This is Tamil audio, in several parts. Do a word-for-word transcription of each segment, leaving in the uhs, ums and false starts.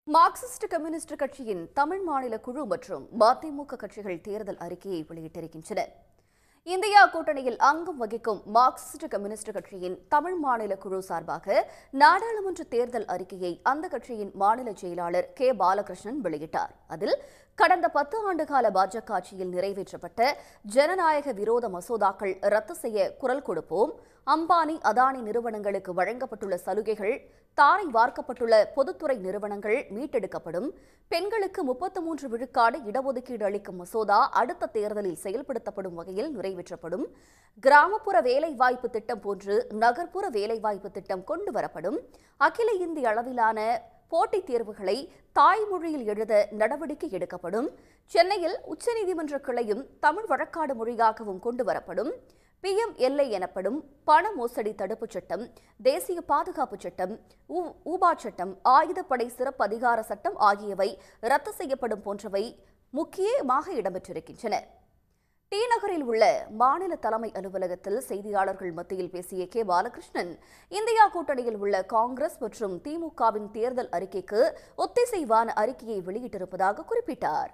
மார்க்சிஸ்ட் கம்யூனிஸ்ட் கட்சியின் தமிழ் மாநில குழு மற்றும் மதிமுக கட்சிகள் தேர்தல் அறிக்கையை வெளியிட்டிருக்கின்றன. இந்தியா கூட்டணியில் அங்கம் வகிக்கும் மார்க்சிஸ்ட் கம்யூனிஸ்ட் கட்சியின் தமிழ் மாநில குழு சார்பாக நாடாளுமன்ற தேர்தல் அறிக்கையை அந்த கட்சியின் மாநில செயலாளர் கே பாலகிருஷ்ணன் வெளியிட்டார். அதில் கடந்த பத்து ஆண்டுகால பாஜக ஆட்சியில் நிறைவேற்றப்பட்ட ஜனநாயக விரோத மசோதாக்கள் ரத்து செய்ய குரல் கொடுப்போம், அம்பானி அதானி நிறுவனங்களுக்கு வழங்கப்பட்டுள்ள சலுகைகள் தாரை வார்க்கப்பட்டுள்ள பொதுத்துறை நிறுவனங்கள் மீட்டெடுக்கப்படும், பெண்களுக்கு முப்பத்து மூன்று விழுக்காடு இடஒதுக்கீடு அளிக்கும் மசோதா அடுத்த தேர்தலில் செயல்படுத்தப்படும் வகையில் நிறைவேற்றப்படும், கிராமப்புற வேலைவாய்ப்பு திட்டம் போன்று நகர்ப்புற வேலைவாய்ப்பு திட்டம் கொண்டுவரப்படும், அகில இந்திய அளவிலான போட்டித் தேர்வுகளை தாய்மொழியில் எழுத நடவடிக்கை எடுக்கப்படும், சென்னையில் உச்சநீதிமன்ற கிளையும் தமிழ் வழக்காடு மொழியாகவும் கொண்டுவரப்படும், பி எம் எல் ஏ எனப்படும் பண மோசடி தடுப்புச் சட்டம், தேசிய பாதுகாப்பு சட்டம், ஊபா சட்டம், ஆயுதப்படை சிறப்பு அதிகார சட்டம் ஆகியவை ரத்து செய்யப்படும் போன்றவை முக்கியமாக இடம்பெற்றிருக்கின்றன. டி நகரில் உள்ள மாநில தலைமை அலுவலகத்தில் செய்தியாளர்கள் மத்தியில் பேசிய கே பாலகிருஷ்ணன், இந்தியா கூட்டணியில் உள்ள காங்கிரஸ் மற்றும் திமுகவின் தேர்தல் அறிக்கைக்கு ஒத்திசைவான அறிக்கையை வெளியிட்டிருப்பதாக குறிப்பிட்டார்.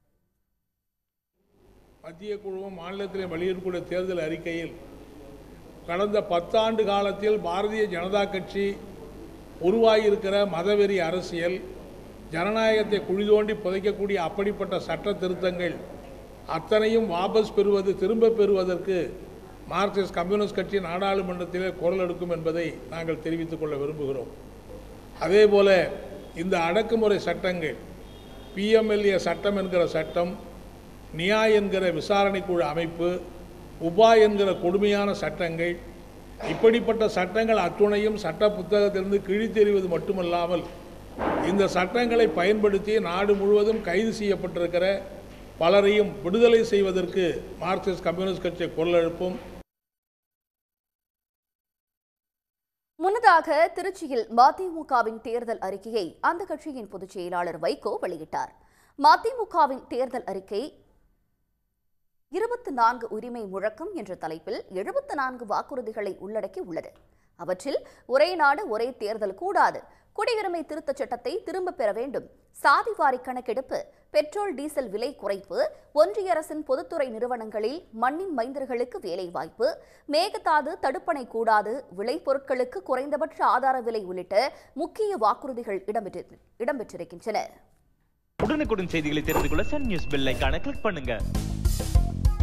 மத்திய குழுவும் மாநிலத்தில் வெளியிடக்கூடிய தேர்தல் அறிக்கையில் கடந்த பத்தாண்டு காலத்தில் பாரதிய ஜனதா கட்சி உருவாகியிருக்கிற மதவெறி அரசியல், ஜனநாயகத்தை குழி தோண்டி புதைக்கக்கூடிய அப்படிப்பட்ட சட்ட திருத்தங்கள் அத்தனையும் வாபஸ் பெறுவது திரும்ப பெறுவதற்கு மார்க்சிஸ்ட் கம்யூனிஸ்ட் கட்சி நாடாளுமன்றத்திலே குரல் எடுக்கும் என்பதை நாங்கள் தெரிவித்துக் கொள்ள விரும்புகிறோம். அதேபோல இந்த அடக்குமுறை சட்டங்கள், பி எம் எல் ஏ சட்டம் என்கிற சட்டம், நியாய் என்கிற விசாரணை குழு அமைப்பு, உபா என்கிற கொடுமையான சட்டங்கள், இப்படிப்பட்ட சட்டங்கள் அத்துணையும் சட்ட புத்தகத்திலிருந்து கிழித்தெறிவது மட்டுமல்லாமல் இந்த சட்டங்களை பயன்படுத்தி நாடு முழுவதும் கைது செய்யப்பட்டிருக்கிற பலரையும் விடுதலை செய்வதற்கு மார்க்சிஸ்ட் கம்யூனிஸ்ட் கட்சி குரல் எழுப்பும். முன்னதாக திருச்சியில் மதிமுகவின் தேர்தல் அறிக்கையை அந்த கட்சியின் பொதுச் செயலாளர் வைகோ வெளியிட்டார். மதிமுகவின் தேர்தல் அறிக்கை இருபத்தி நான்கு உரிமை முழக்கம் என்ற தலைப்பில் எழுபத்தி நான்கு வாக்குறுதிகளை உள்ளடக்கி உள்ளது. அவற்றில் ஒரே நாடு ஒரே தேர்தல் கூடாது, குடியுரிமை திருத்தச் சட்டத்தை திரும்ப பெற வேண்டும், சாதிவாரி கணக்கெடுப்பு, பெட்ரோல் டீசல் விலை குறைப்பு, ஒன்றிய அரசின் பொதுத்துறை நிறுவனங்களில் மண்ணின் மைந்தர்களுக்கு வேலைவாய்ப்பு, மேகதாது தடுப்பணை கூடாது, விளைபொருட்களுக்கு குறைந்தபட்ச ஆதார விலை உள்ளிட்ட முக்கிய வாக்குறுதிகள் இடம்பெற்றிருக்கின்றன. உடனுக்குடன் செய்திகளை தெரிந்து கொள்ள சன் நியூஸ் பெல் ஐகானை கிளிக் பண்ணுங்க.